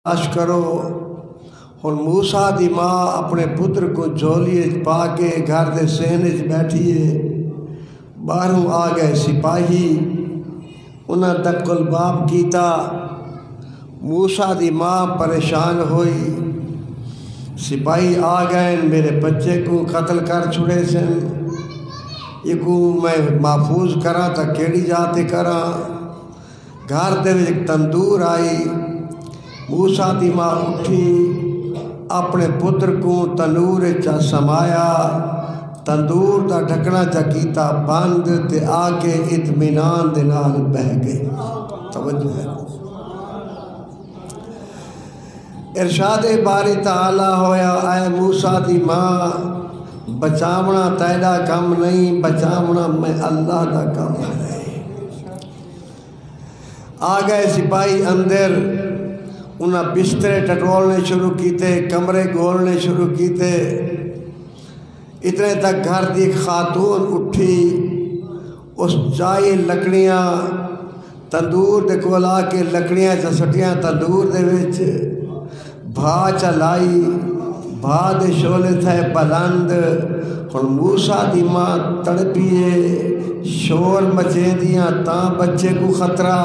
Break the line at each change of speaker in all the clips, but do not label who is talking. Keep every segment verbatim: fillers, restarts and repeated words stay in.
برداشت کرو۔ ہن موسیٰ دی ماں اپنے پتر کو جھولیے پا کے گھر دے سینے چ بیٹھیے، باہروں آ گئے سپاہی، انہاں دکل باب کیتا۔ موسیٰ دی ماں پریشان ہوئی، سپاہی آ گئے میرے بچے کو قتل کر چھڑے سن، یہ کو میں محفوظ کراں تا کیڑی جاتے کراں۔ گھر دے وچ تندور آئی، موسیٰ دی ماں اٹھی، اپنے پتر کو تنور چا سمایا، تندور دا ڈھکنا چا کیتا بند تے آ کے اطمینان دے نال بہ گئی۔ توجہ ہے، ارشاد باری تعالیٰ ہویا، اے موسیٰ دی ماں بچاونا تیرا کم نہیں، بچاونا میں اللہ دا کم ہے۔ آ گئے سپاہی اندر، انہاں بسترے ٹٹولنے شروع کیتے، کمرے گولنے شروع کیتے۔ اتنے تک گھر دی ایک خاتون اٹھی، اس چائی لکڑیاں تندور دے کول آ کے لکڑیاں چا سٹیاں تندور دے وچ، بھا چلائی، بھا دے شولے تھے بلند۔ ہن موسیٰ دی ماں تڑپیے، شور مچے دیاں تاں بچے کو خطرہ،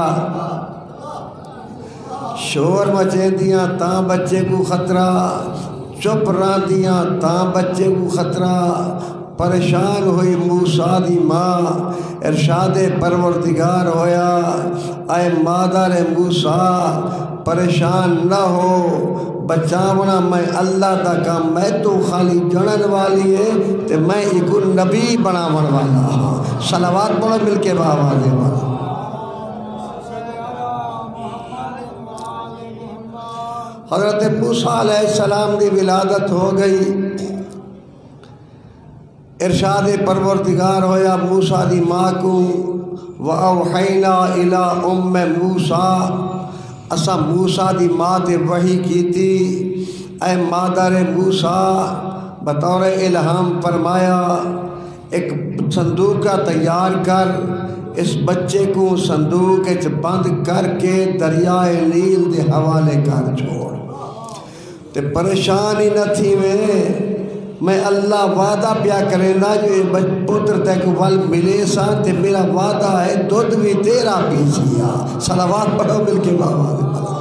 شور مچے دیاں تاں بچے کو خطرہ، چپ رہن دیاں تاں بچے کو خطرہ۔ پریشان ہوئی موسیٰ دی ماں، ارشاد پروردگار ہویا، اے مادر موسیٰ پریشان نہ ہو، بچاونا میں اللہ دا کام، میں تو خالی جنن والی ہے تے میں ایک نبی بناون والا ہوں۔ صلوات پڑھو مل کے باوازے والا۔ حضرت موسیٰ علیہ السلام دی ولادت ہو گئی، ارشاد پروردگار ہویا موسیٰ دی ماں کو، وَأَوْحَيْنَا إِلَىٰ أُمِّ مُوسیٰ، اسا موسیٰ دی ماں تے وحی کیتی، اے مادر موسیٰ بطور الہام فرمایا ایک صندوق کا تیار کر، اس بچے کو صندوق اچ بند کر کے دریائے نیل دے حوالے کر چھوڑ۔ تے پریشانی نہ تھی میں میں اللہ وعدہ پیا کریں دا جو یہ پتر تے کو ول ملے سا تے میرا وعدہ ہے دودھ بھی تیرا پی سیا۔ صلوات پڑھو مل کے بابا دے پڑھو۔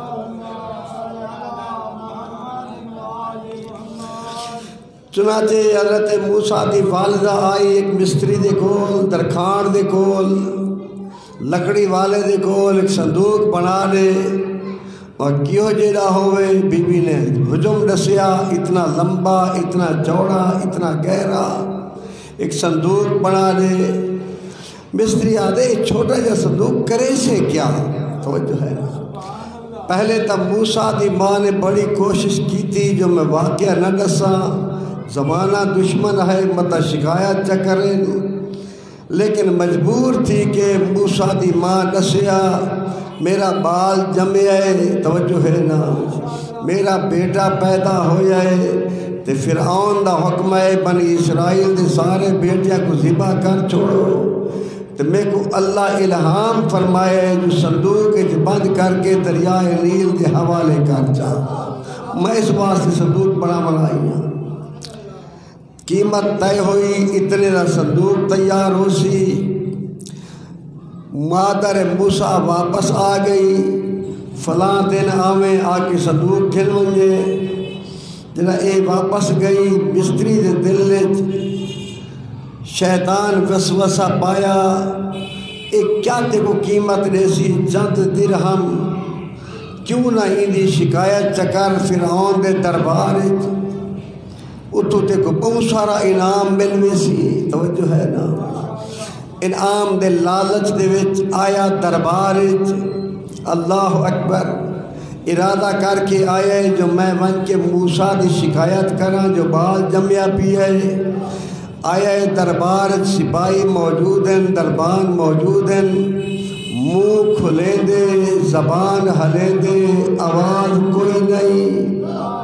چنانچہ حضرت موسیٰ دی والدہ آئی ایک مستری دے کول، درخان دے کول، لکڑی والے دے کول ایک صندوق بنا لے، اور کیوں جیڑا ہوئے بی بی نے حجم دسیا، اتنا لمبا، اتنا چوڑا، اتنا گہرا ایک صندوق بنا لے۔ مستری آدھے چھوٹا جا صندوق کرے سے کیا؟ توجہ ہے، پہلے تب موسیٰ دی ماں نے بڑی کوشش کی تھی جو میں واقعہ نہ دساں، زمانہ دشمن ہے متا شکایت چکرے، لیکن مجبور تھی کہ موسیٰ دی ماں دسیا میرا بال جمے ہے، توجہ ہے نا، میرا بیٹا پیدا ہویا ہے، تے فرعون دا حکم ہے بنی اسرائیل دے سارے بیٹیاں کو ذبح کر چھوڑو، تے میں کو اللہ الہام فرمائے جو صندوق اچ بند کر کے دریائے نیل دے حوالے کر جا۔ میں اس واسطے صندوق بڑا بنائی ہوں، قیمت طے ہوئی، اتنے دا صندوق تیار ہو سی۔ مادر موسیٰ واپس آ گئی، فلاں دن آویں آ کے صندوق کھل ونجے، جنا اے واپس گئی، مستری دے دل وچ شیطان وسوسہ پایا، ایک کیا تے کو قیمت ریسی چند درہم، کیوں نہ ایندی شکایت چکر فرعون دے دربار وچ، اتو تے کو بہت سارا انعام ملوے سی۔ توجہ ہے نا، انعام دے لالچ دے وچ آیا دربار وچ، اللہ اکبر، ارادہ کر کے آیا جو میں ون کے موسیٰ دی شکایت کراں جو بال جمیا پی ہے۔ آیا دربار سپاہی موجود ہیں، دربان موجود ہیں، منہ کھلے دے، زبان ہلے دے، آواز کوئی نہیں،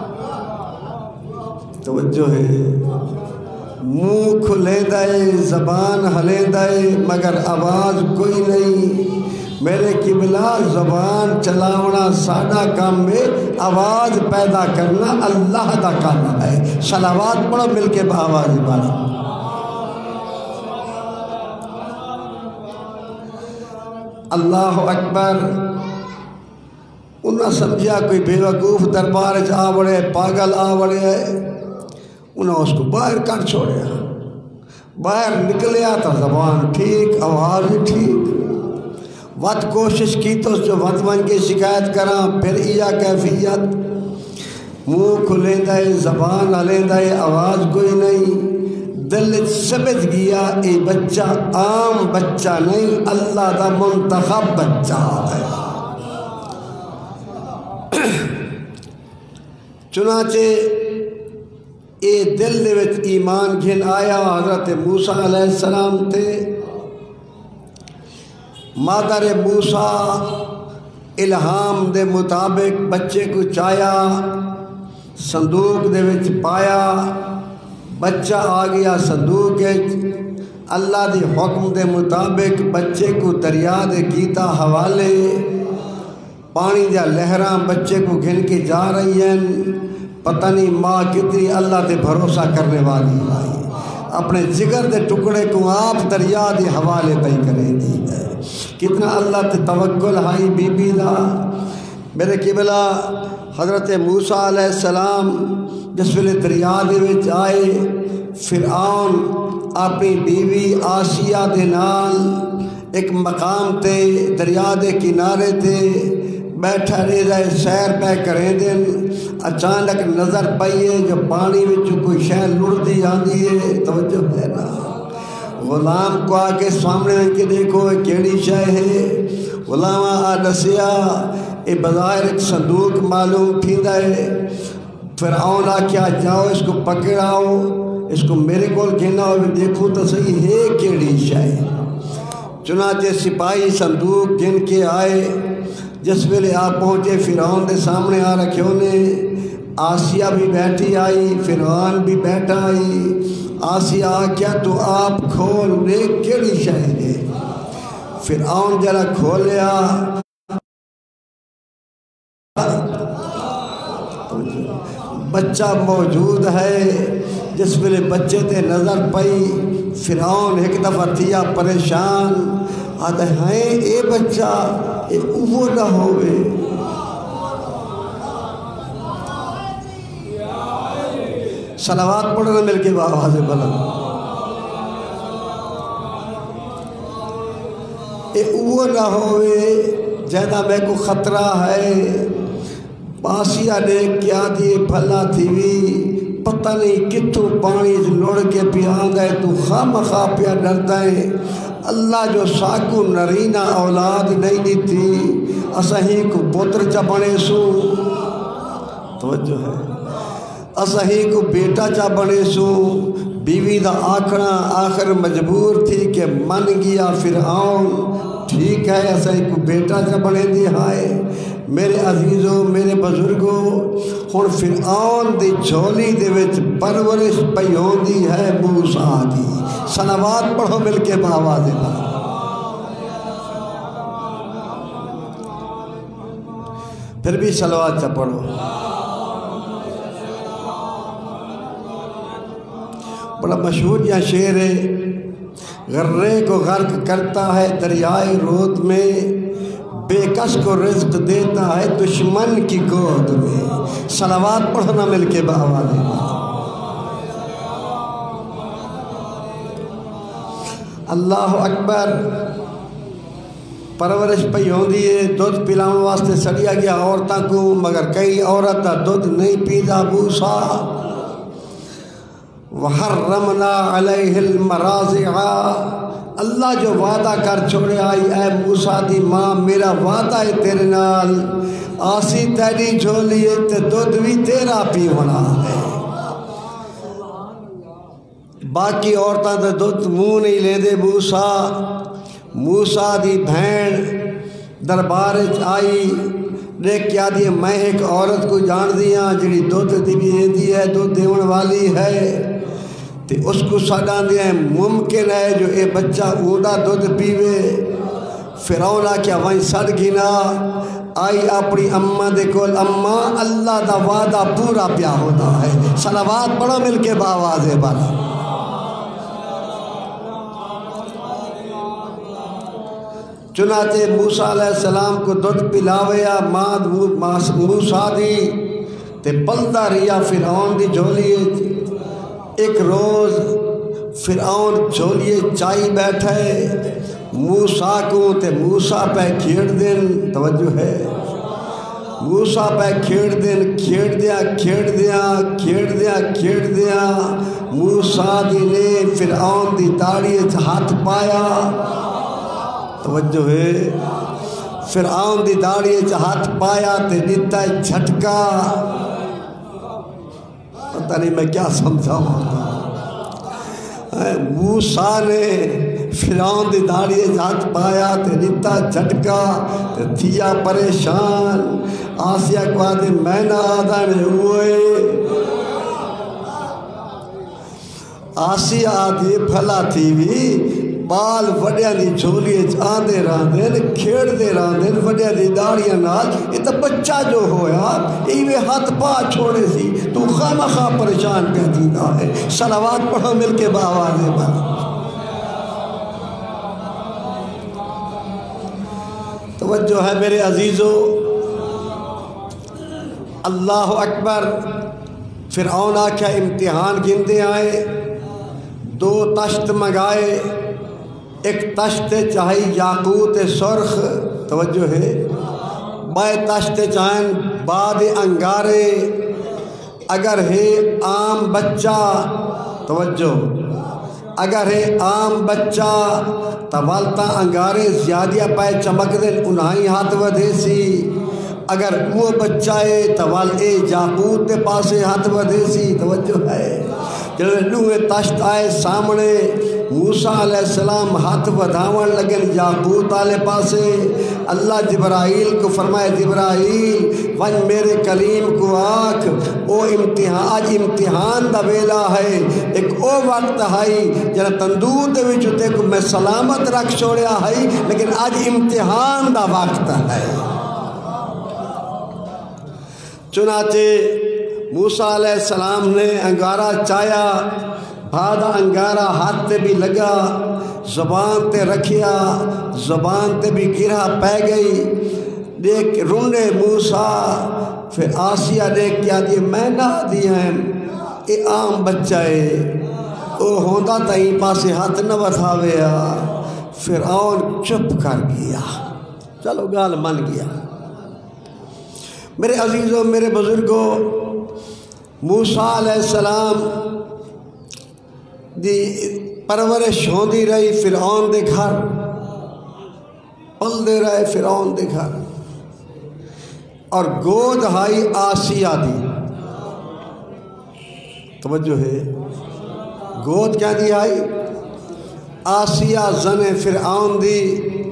توجہ ہے، منہ کھلے دائے، زبان ہلے دائے، مگر آواز کوئی نہیں۔ میرے قبلہ زبان چلاونا ساڈا کام ہے، آواز پیدا کرنا اللہ دا کام ہے۔ صلوات پڑھو مل کے بآواز بالا۔ اللہ اکبر۔ انہاں سمجھا کوئی بے وقوف دربار آ بڑے، پاگل آ بڑے، انہاں اس کو باہر کر چھوڑیا۔ باہر نکلیا تو زبان ٹھیک، آواز ٹھیک، وقت کوشش کی تو جو وقت بن کے شکایت کراں، پھر ایا کیفیت، منہ کھلیندہ ہے، زبان ہلیندہ ہے، آواز کوئی نہیں۔ دل سمجھ گیا اے بچہ عام بچہ نہیں، اللہ دا منتخب بچہ ہے۔ چنانچہ اے دل دے وچ ایمان گھن آیا۔ حضرت موسیٰ علیہ السلام تے مادر موسیٰ الہام دے مطابق بچے کو چایا، صندوق دے وچ پایا، بچہ آ گیا صندوق وچ۔ اللہ دی حکم دے مطابق بچے کو دریا دے کیتا حوالے، پانی دیا لہراں بچے کو گھن کے جا رہی ہیں۔ پتہ نہیں ماں کتنی اللہ تے بھروسہ کرنے والی آئی، اپنے جگر دے ٹکڑے کو آپ دریا دے حوالے پہ کرے دی ہے۔ کتنا اللہ تے توکل ہائی بی بی دا۔ میرے قبلہ حضرت موسیٰ علیہ السلام جس ویلے دریا دے وچ آئے، فرعون اپنی بیوی آسیہ دے نال ایک مقام تے دریا دے کنارے تے بیٹھا رہ جائے، سیر پہ کریں دن۔ اچانک نظر پائیے جو پانی وچ کوئی شے لڑدی آندی ہے، توجہ ہے نا۔ غلام کو آ کے سامنے رکھ کے دیکھو کیڑی شے ہے۔ غلام آ دسیا اے بظاہر ایک صندوق معلوم تھیندا ہے۔ فرعون آکھیا جاؤ اس کو پکڑاؤ، اس کو میرے کول گھنا ہو دیکھو تو صحیح ہے کیڑی شے۔ چنانچہ سپاہی صندوق گن کے آئے۔ جس ویلے آپ پہنچے فرعون دے سامنے آ رکھے انہیں، آسیہ بھی بیٹھی آئی، فرعون بھی بیٹھا آئی۔ آسیہ آکھیا تو آپ کھول نے کیڑی شے ہے؟ فرعون جرا کھولیا، بچہ موجود ہے۔ جس ویلے بچے تے نظر پئی، فرعون ایک دفعہ تھیا پریشان، آدھے ہیں اے بچہ اے اوہ نہ ہوئے۔ صلوات پڑھنا مل کے آواز بلند۔ اے اوہ نہ ہوئے جیدہ میں کو خطرہ ہے۔ پاسیہ نے کیا دیے بھلا تھیوی، پتہ نہیں کتوں پانی لوڑ کے پیان گئے، تو خام خواہ پیا ڈرتا ہے۔ اللہ جو ساکو نرینہ اولاد نہیں دیتی، اسہی کو پتر چا بنے سو، توجہ ہے، اسہی کو بیٹا چا بنے سو۔ بیوی دا آکھنا آخر مجبور تھی کہ من گیا فرعون، ٹھیک ہے اسہی کو بیٹا چا بنے دی ہائے۔ میرے عزیزوں میرے بزرگوں، ہن فرعون دی جھولی دے وچ پرورش پئی ہوندی ہے موسیٰ دی۔ صلوات پڑھو مل کے بآواز بالا۔ پھر بھی صلوات چا پڑھو۔ بڑا مشہور یہ شعر ہے، غرے کو غرق کرتا ہے دریائے رود میں، بے کس کو رزق دیتا ہے دشمن کی گود میں۔ صلوات پڑھنا مل کے بآواز بالا۔ اللہ اکبر۔ پرورش پئی ہوندی ہے، دودھ پلاؤں واسطے سڑیا گیا عورتاں کو، مگر کئی عورت دودھ نہیں پیدا موسیٰ۔ وحرمنا علیہ المراضع، اللہ جو وعدہ کر چھوڑے آئی اے موسیٰ دی ماں، میرا وعدہ ہے تیرے نال، آسی تیری جھولی ہے تے دودھ بھی تیرا پیونا ہے۔ باقی عورتاں تے دودھ منہ نہیں لے دے موسیٰ۔ موسیٰ دی بھین دربار آئی، دیکھ کیا دی میں ایک عورت کو جان دیا جڑی دودھ دی بھی دی ہے، دودھ دیون والی ہے، تے اس کو ساڈاں دیا ہے ممکن ہے جو اے بچہ اوڑا دودھ پیوے۔ فرعون آکھیا وہیں سڑ گنا آئی اپنی اماں دے کول اماں اللہ دا وعدہ پورا پیا ہوتا ہے صلوات پڑھو مل کے باواز بالا چنانچہ موسیٰ علیہ السلام کو دودھ پلاویا ماد موسیٰ دی تے پلدا ریا فرعون دی جھولیے ایک روز فرعون جھولیے چائی بیٹھے موسیٰ کو تے موسیٰ پہ کھیڑ دن توجہ ہے موسیٰ پہ کھیڑ دن کھیڑ دیا کھیڑ دیا کھیڑ دیا کھیڑ دیا موسیٰ دی نے فرعون دی داڑھی ہاتھ پایا توجہ ہے فرعون دی داڑھی ہاتھ پایا تے دیتا جھٹکا پتہ نہیں میں کیا سمجھا ہوتا موسیٰ نے فرعون دی داڑھی ہاتھ پایا تے دیتا جھٹکا تے تھیا پریشان آسیہ کو آدھے میں نہ آدھا میں ہوئے آسیہ آدھے بھلا تھی بھی بال وڈیاں دی جھولیے آندے راندین کھیڑ دے راندین وڈیاں دی داڑیاں نال یہ تو بچہ جو ہویا ایوے ہاتھ پا چھوڑے سی تو خامہ خواہ پریشان کہہ دینا ہے صلوات پڑھو مل کے باوازے بنا توجہ ہے میرے عزیزو اللہ اکبر فرعون آکھا امتحان گندے آئے دو تشت منگائے ایک تشت چاہی یاقوت سرخ توجہ ہے بائے تشت چاہیں باد انگارے اگر ہے عام بچہ توجہ اگر ہے عام بچہ توالتا انگارے زیادہ پائے چمک دیں انہائی ہاتھ ودھے سی اگر وہ بچہ ہے توال اے یاقوت دے پاسے ہاتھ ودھے سی توجہ ہے جلوے نوے تشت آئے سامنے موسیٰ علیہ السلام ہاتھ ودھاون لگن یاقوت آلے پاسے اللہ جبرائیل کو فرمائے جبرائیل ون میرے کلیم کو آکھ او امتحان آج امتحان دا ویلا ہے ایک او وقت ہے جنہ تندور دے وچ تے کو میں سلامت رکھ چھوڑیا ہے لیکن آج امتحان دا وقت ہے چنانچہ موسیٰ علیہ السلام نے انگارہ چایا بھادا انگارہ ہاتھ تے بھی لگا زبان تے رکھیا زبان تے بھی گرہ پہ گئی دیکھ رنڈے موسیٰ پھر آسیہ دیکھ کیا دی میں نہ دی ہیں اے عام بچہ ہے او ہوندہ تائیں پاسے ہاتھ نہ بتھاویا فرعون چپ کر گیا چلو گال من گیا میرے عزیزوں میرے بزرگوں موسیٰ علیہ السلام دی پرورش ہوندی رہی فرعون دے گھر پل دے رہے فرعون دے گھر اور گود ہائی آسیہ دی توجہ ہے گود کیا دی آئی آسیہ زن فرعون دی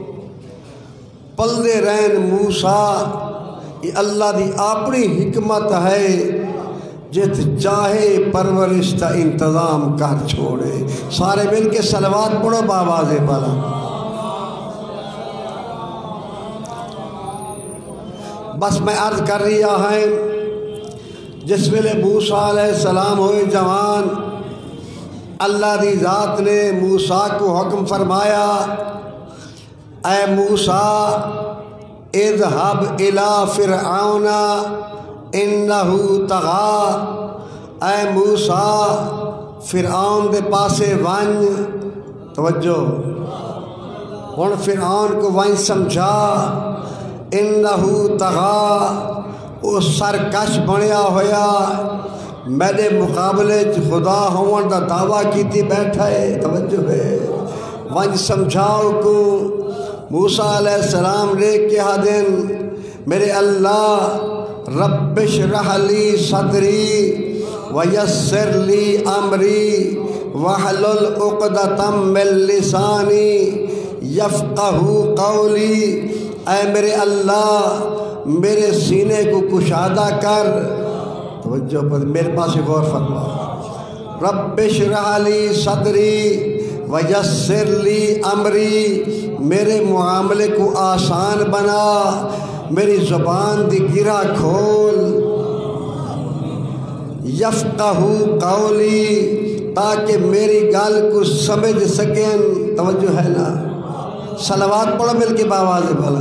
پل دے رہن موسیٰ یہ اللہ دی اپنی حکمت ہے جت چاہے پرورش تا انتظام کر چھوڑے سارے مل کے صلوات پڑھو باواز بالا بس میں عرض کر رہا ہے جس ویلے موسیٰ علیہ السلام ہوئے جوان اللہ دی ذات نے موسیٰ کو حکم فرمایا اے موسیٰ اذهب الى فرعون انہو طغا اے موسیٰ فرعون دے پاسے وان توجہ ہن فرعون کو وان سمجھا انہو طغا او سرکش بنیا ہویا میرے مقابلے خدا ہون دا دعویٰ کیتی بیٹھا ہے توجہ ہے وان سمجھاؤ کو موسیٰ علیہ السلام نے کہا دن میرے اللہ رب اشرح لی صدری ویسر لی امری واحلل عقدۃ من لسانی یفقہوا قولی اے میرے اللہ میرے سینے کو کشادہ کر توجہ پر میرے پاس غور فرما رب اشرح لی صدری ویسر لی امری میرے معاملے کو آسان بنا، میری زبان دی گرہ کھول، یفقہو قولی تاکہ میری گال کو سمجھ سکیں۔ توجہ ہے نا؟ صلوات پڑھو مل کے باواز بھلا۔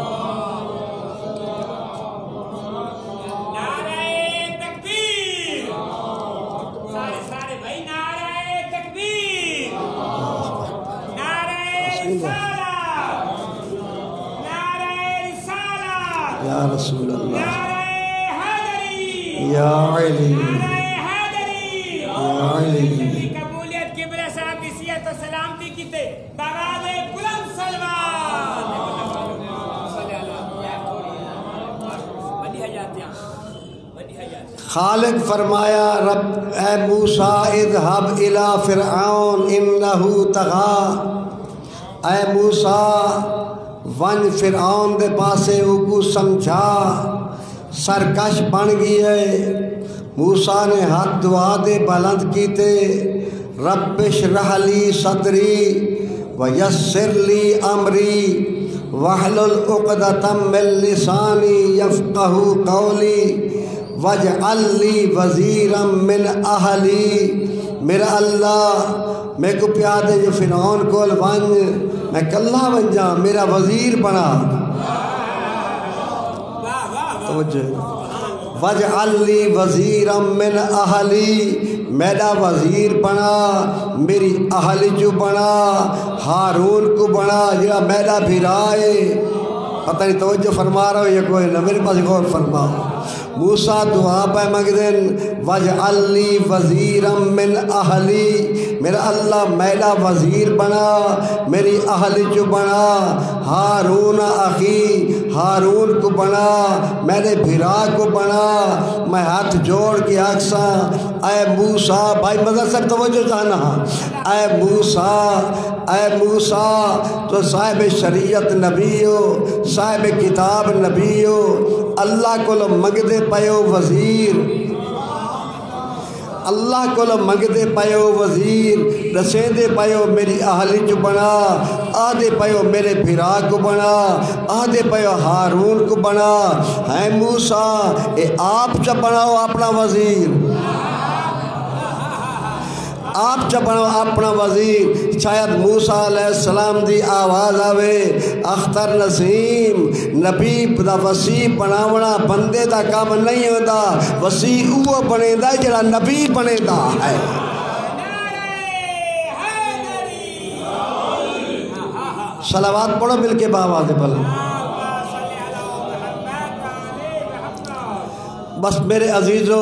یا رسول اللہ، یا علی، یا علی،
قبولیت کبرہ صاحب کی سیت و سلامتی کی تے بغاد بلند سلوان
خالق فرمایا رب اے موسیٰ اذهب الى فرعون انہو طغا، اے موسیٰ ون فرعون دے پاسے اوکو سمجھا سرکش بن گئی ہے۔ موسیٰ نے ہاتھ دعا دے بلند کیتے، رب اشرح لی صدری ویسر لی امری واحلل عقدۃ من لسانی یفقہوا قولی واجعل لی وزیرا من اہلی۔ میرا اللہ میں کو پیادے جو فرعون کول ون میں کلہ بن جا، میرا وزیر بنا۔ توجہ، واجعل لی وزیرا من اہلی، میرا وزیر بنا، میری اہل جو بنا، ہارون کو بنا جڑا میرا بھرائے۔ پتہ نہیں توجہ فرما رہا ہو یا کوئی نہ، میرے پاس غور فرماؤ۔ موسیٰ دعا پہ مگدن وَجْعَلْ لِي وَزِيرًا مِّنْ أَهْلِي، میرا اللہ میرا وزیر بنا، میری اہل جو بنا، ہارون اخی، ہارون کو بنا، میرے بھرا کو بنا۔ میں ہاتھ جوڑ کے آکساں اے موسیٰ، بھائی مدد سر توجہ جانا، اے موسیٰ، اے موسیٰ تو صاحب شریعت نبی ہو، صاحب کتاب نبی ہو، اللہ کو لو مگدے پیو وزیر، اللہ کو لو مگدے پیو وزیر، رسیدے پیو میری اہلی جو بنا، آدھے پیو میرے بھرا کو بنا، آدھے پیو ہارون کو بنا۔ ہے موسیٰ اے آپ چا بناؤ اپنا وزیر، آپ چا بناؤ اپنا وزیر۔ شاید موسیٰ علیہ السلام دی آواز آوے، اختر نسیم نبی دا وسیع بناونا بندے دا کام نہیں ہوتا، وسیع اوہ بنے دا جڑا نبی بنے دا ہے۔ صلوات پڑھو مل کے باواز بلند۔ بس میرے عزیزو،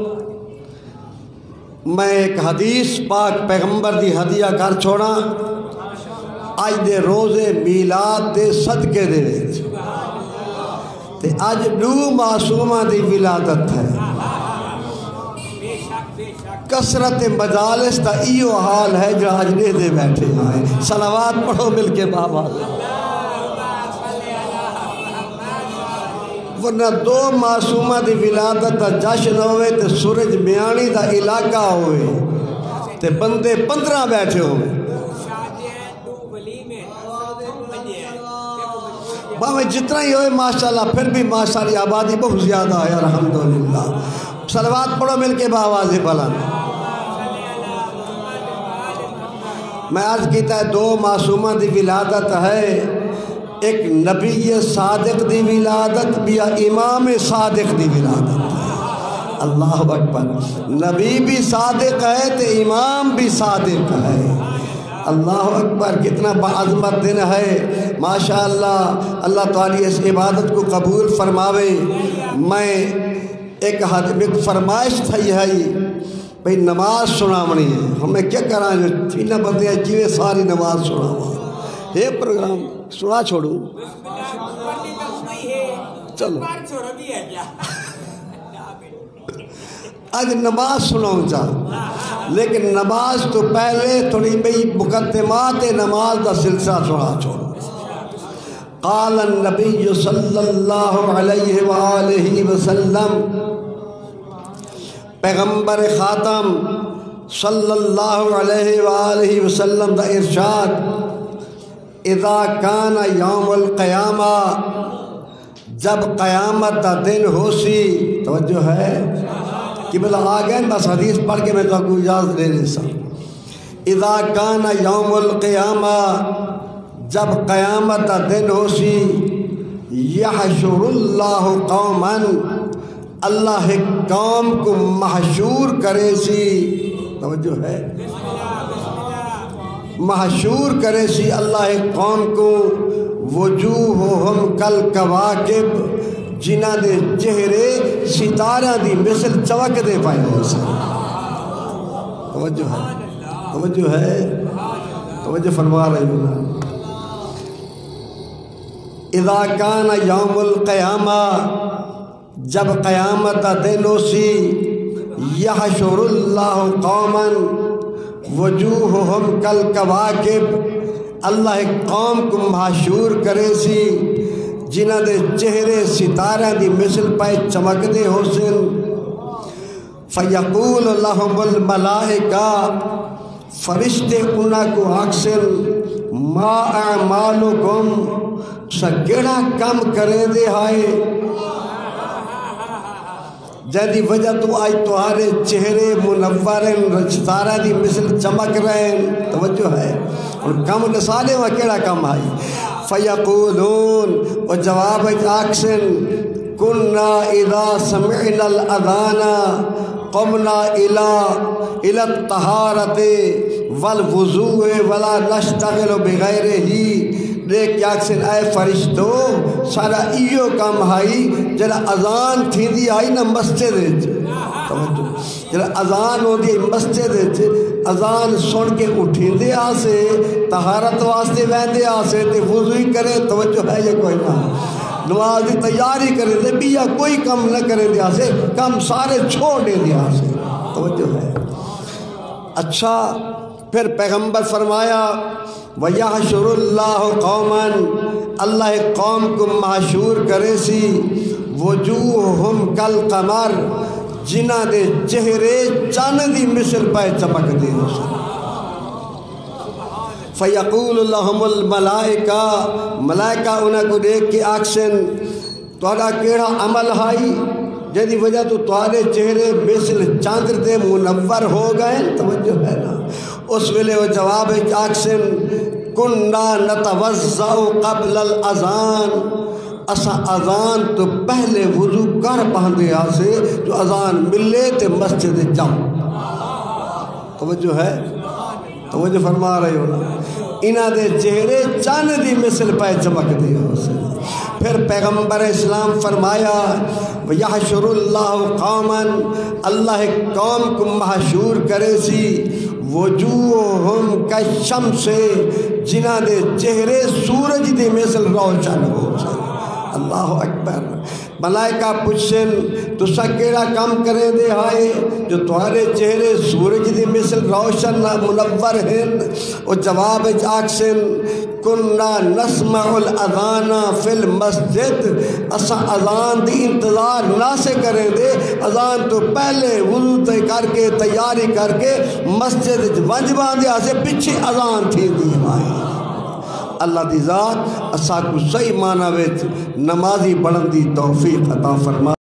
میں ایک حدیث پاک پیغمبر دی ہدیہ کر چھوڑا، آج دے روزے میلاد دے صدقے دے ویچ تے آج دو معصومہ دی ولادت ہے۔ کثرت مجالس تا ایو حال ہے جو آج دے دے بیٹھے ہیں۔ صلوات پڑھو مل کے بابا، ورنہ دو معصومہ دی ولادت دا جشن ہوئے تے سورج میانی دا علاقہ ہوئے تے بندے پندرہ بیٹھے ہوئے۔ باوے جتنا ہی ہوئے ماشاءاللہ، پھر بھی ماشاءاللہ آبادی بہت زیادہ ہے الحمدللہ۔ صلوات پڑھو مل کے باواز بلند۔ میں عرض کیتا ہے دو معصومہ دی ولادت ہے، ایک نبی صادق دی ولادت بھی امام صادق دی ولادت ہے۔ اللہ اکبر، نبی بھی صادق ہے تو امام بھی صادق ہے۔ اللہ اکبر، کتنا بعظمت دن ہے ماشاءاللہ۔ اللہ تعالیٰ اس عبادت کو قبول فرماوے۔ میں ایک فرمائش تھی ہے بھئی نماز سنامنی ہے، ہمیں کیا کرنا جو تینہ بندے ہیں جیوے ساری نماز سناوا، یہ پروگرام سنا چھوڑوں چلو آج نماز سناؤں چاہ، لیکن نماز تو پہلے تھوڑی بئی مقدمات نماز دا سلسلہ سنا چھوڑوں۔ قال النبی صلی اللہ علیہ وآلہ وسلم، پیغمبر خاتم صلی اللہ علیہ وآلہ وسلم دا ارشاد، اذا کان یوم القیامہ جب قیامت کا دن ہو سی توجہ ہے کہ بلا آ گئے بس حدیث پڑھ کے میں تو آپ کو اجازت دے دے سا اذا کان یوم القیامہ جب قیامت کا دن ہو سی یحشر اللہ قوما اللہ ایک قوم کو محشور کرے سی توجہ ہے محشور کرے سی اللہ ایک قوم کو وجوہہم کل کواکب جنہ دے چہرے ستارہ دی مثل چمک دے پائے ہیں توجہ ہے توجہ ہے توجہ فرما رہی ہوں اذا کان یوم القیامہ جب قیامت دن ہو سی یحشر اللہ قوما وجوہہم کل کواکب اللہ ایک قوم کو محشور کرے سی جنہ دے چہرے ستارہ دی مثل پائے چمک دے حسن فیقول لہم الملائکہ فرشتے انہاں کو آکسن ما اعمالکم سگڑا کم کرے دے آئے جیدی وجہ تو آئی توہارے چہرے منورن ستارہ دی مثل چمک رہے ہیں توجہ ہے اور کم نسالے وہ کیڑا کم آئی فیقولون و جواب آکسن کننا اذا سمعنا الاذانا قمنا الى الى الطہارت والوضوء ولا نشتغل بغیر ہی دیکھ کیا اکسن اے فرشتو سارا ایو کام آئی جڑا اذان تھی دی آئی نا مسجد توجہ جڑا اذان ہو دی مسجد اذان سن کے اٹھیں دے آسے طہارت واسطے ویندے آسے تے وضوئی کرے توجہ ہے یہ کوئی نہ نماز دی تیاری کرے دے بیا کوئی کم نہ کرے دے آسے کم سارے چھوڑ دے دے آسے توجہ ہے اچھا پھر پیغمبر فرمایا وَيَحْشُرُ اللَّهُ قَوْمًا اللہ ایک قوم کو محشور کرے سی وجوہہم کالقمر جنہ دے چہرے چاند دی مثل پائے چمک دے فیقول لہم الملائکہ ملائکہ انہاں کو دیکھ کے آکسن توڑا کیڑا عمل ہائی جیدی وجہ تو توڑے چہرے مثل چاندر دے منور ہو گئے توجہ ہے نا اس ویلے وہ جواب آکسن کننا نتوضع قبل الاذان اسا اذان تو پہلے وضو کر پہندے آسے جو اذان ملے تے مسجد جاؤں توجہ ہے توجہ فرما رہے ہو انہاں دے چہرے چاند دی مثل پہ چمک دے آسے پھر پیغمبر اسلام فرمایا وَيَحْشُرُ اللَّهُ قَوْمًا اللہ ایک قوم کو محشور کرے سی وجوہہم کالشمس جنہ دے چہرے سورج دے مثل روشن ہو اللہ اکبر ملائکہ پوچھن تو سکیڑا کم کرے دے آئے جو تمہارے چہرے سورج دی مثل روشن منور ہیں اور جواب آکسن کننا نسمع الاذان فی المسجد اسا اذان دی انتظار نہ سے کریں دے اذان تو پہلے وضو تے کر کے تیاری کر کے مسجد ونج باندھے آسے پیچھے اذان تھی دی آئی اللہ دی ذات اسا کو صحیح معنی وچ نمازی بڑھن دی توفیق عطا فرما